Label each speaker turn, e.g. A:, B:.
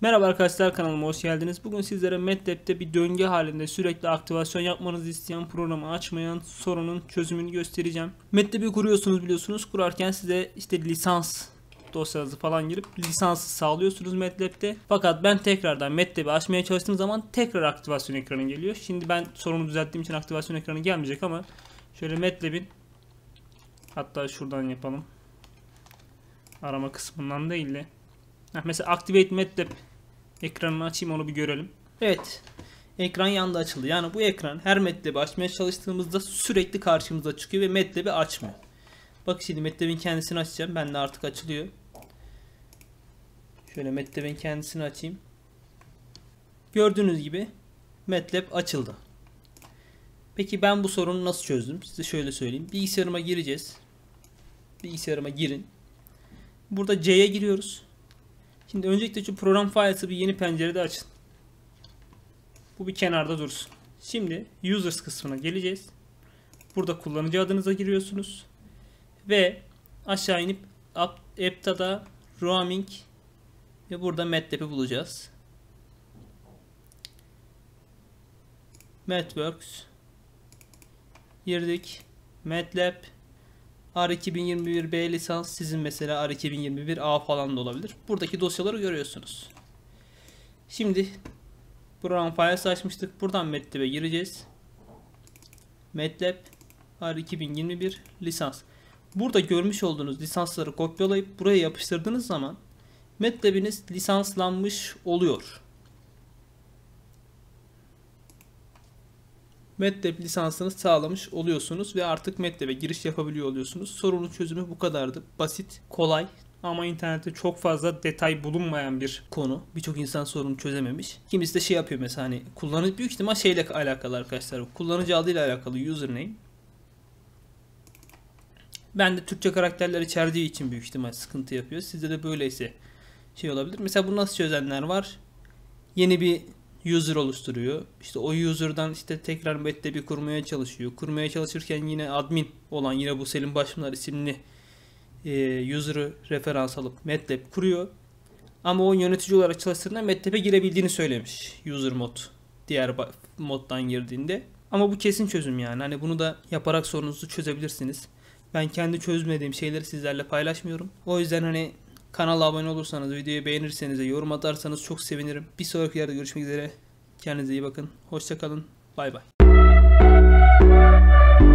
A: Merhaba arkadaşlar, kanalıma hoş geldiniz. Bugün sizlere MATLAB'de bir döngü halinde sürekli aktivasyon yapmanızı isteyen programı açmayan sorunun çözümünü göstereceğim. MATLAB'i kuruyorsunuz, biliyorsunuz. Kurarken size işte lisans dosyanızı falan girip lisansı sağlıyorsunuz MATLAB'de. Fakat ben tekrardan MATLAB'i açmaya çalıştığım zaman tekrar aktivasyon ekranı geliyor. Şimdi ben sorunu düzelttiğim için aktivasyon ekranı gelmeyecek ama şöyle MATLAB'in, hatta şuradan yapalım. Arama kısmından değil de. Mesela Activate MATLAB ekranını açayım, onu bir görelim. Evet. Ekran yanında açıldı. Yani bu ekran her MATLAB'i açmaya çalıştığımızda sürekli karşımıza çıkıyor ve MATLAB'i açmıyor. Bak şimdi MATLAB'in kendisini açacağım. Ben de artık açılıyor. Şöyle MATLAB'in kendisini açayım. Gördüğünüz gibi MATLAB açıldı. Peki ben bu sorunu nasıl çözdüm? Size şöyle söyleyeyim. Bilgisayarıma gireceğiz. Bilgisayarıma girin. Burada C'ye giriyoruz. Şimdi öncelikle şu program files'ı bir yeni pencerede açın. Bu bir kenarda dursun. Şimdi users kısmına geleceğiz. Burada kullanıcı adınıza giriyorsunuz. Ve aşağı inip app'ta roaming ve burada MATLAB'i bulacağız. MathWorks girdik. MATLAB R2021B lisans, sizin mesela R2021A falan da olabilir. Buradaki dosyaları görüyorsunuz. Şimdi program files açmıştık. Buradan MATLAB'e gireceğiz. MATLAB R2021 lisans. Burada görmüş olduğunuz lisansları kopyalayıp buraya yapıştırdığınız zaman MATLAB'iniz lisanslanmış oluyor. MATLAB lisansını sağlamış oluyorsunuz ve artık MATLAB'e giriş yapabiliyor oluyorsunuz. Sorunun çözümü bu kadardı. Basit, kolay ama internette çok fazla detay bulunmayan bir konu. Birçok insan sorunu çözememiş. Kimisi de şey yapıyor mesela, hani kullanıcı, büyük ihtimal şeyle alakalı arkadaşlar. Kullanıcı adıyla alakalı, username. Ben de Türkçe karakterler içerdiği için büyük ihtimal sıkıntı yapıyor. Sizde de böyleyse şey olabilir. Mesela bunu nasıl çözenler var? Yeni bir user oluşturuyor. İşte o user'dan işte tekrar MATLAB'i kurmaya çalışıyor. Kurmaya çalışırken yine admin olan, yine bu Selim Başpınar isimli user'ı referans alıp MATLAB kuruyor. Ama o yönetici olarak çalıştığında MATLAB'e girebildiğini söylemiş user mod, diğer moddan girdiğinde. Ama bu kesin çözüm yani. Hani bunu da yaparak sorununuzu çözebilirsiniz. Ben kendi çözmediğim şeyleri sizlerle paylaşmıyorum. O yüzden hani kanala abone olursanız, videoyu beğenirseniz ve yorum atarsanız çok sevinirim. Bir sonraki yerde görüşmek üzere. Kendinize iyi bakın. Hoşça kalın. Bay bay.